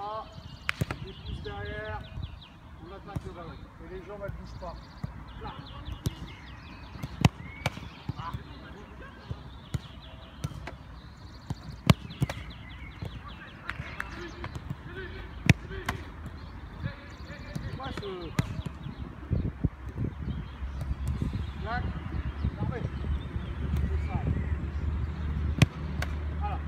Voilà. Les pouces derrière. On attaque le ballon. Et les jambes, elles ne bougent pas. Là. Ah. Moi, je... Là. Fermez. C'est ça. Voilà.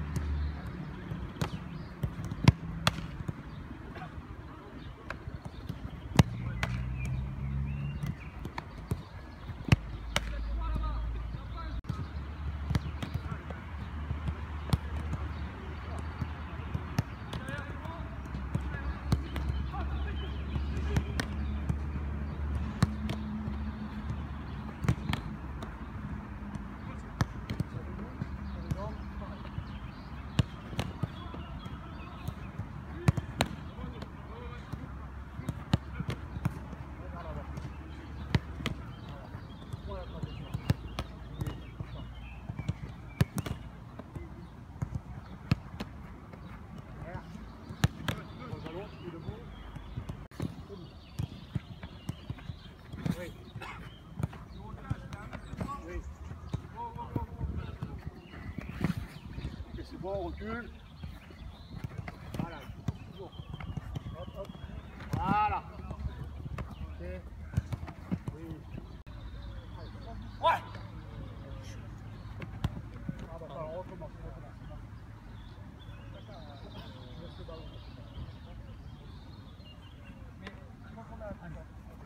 Bon, on recule. Voilà, toujours. Hop, hop. Voilà. Ok. Oui. Ouais. Ah bah, on recommence, Laisse le ballon. Mais quand on a un temps.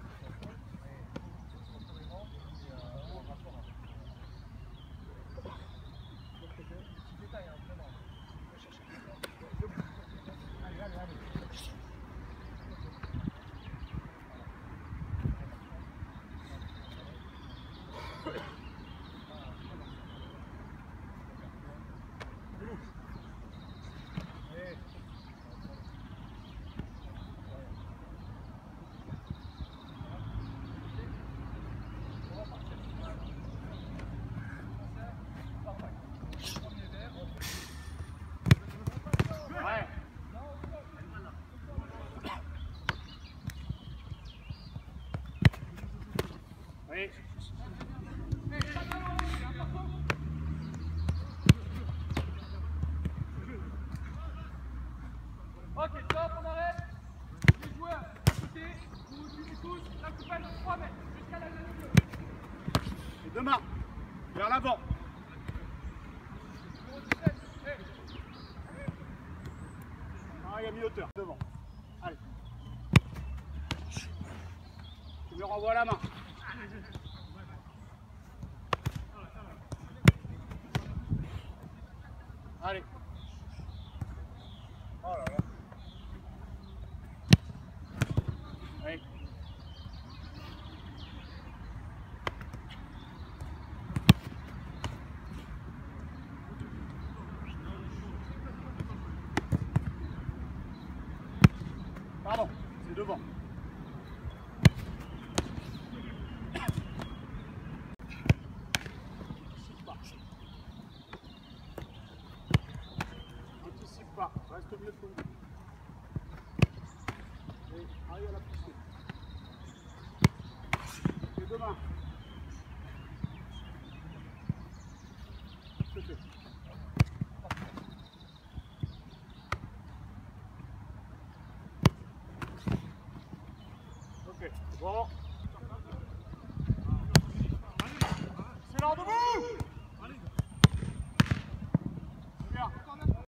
Oui. Ok, stop, on arrête. Les joueurs à côté, vous vous suivez tous, la coupelle de 3 mètres jusqu'à la ligne bleue. Et deux mains vers l'avant. Ah, il y a mi-hauteur devant. Allez. Tu me renvoies la main. Allez. Oh là là. Oui. Pardon, c'est devant. Anticipe pas, reste au milieu de ton but. Et arrive à la pousser. Les deux mains. C'est fait. Ok, bon.